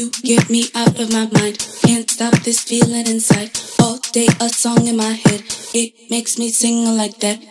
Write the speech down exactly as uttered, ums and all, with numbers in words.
You get me out of my mind. Can't stop this feeling inside. All day a song in my head. It makes me sing like that.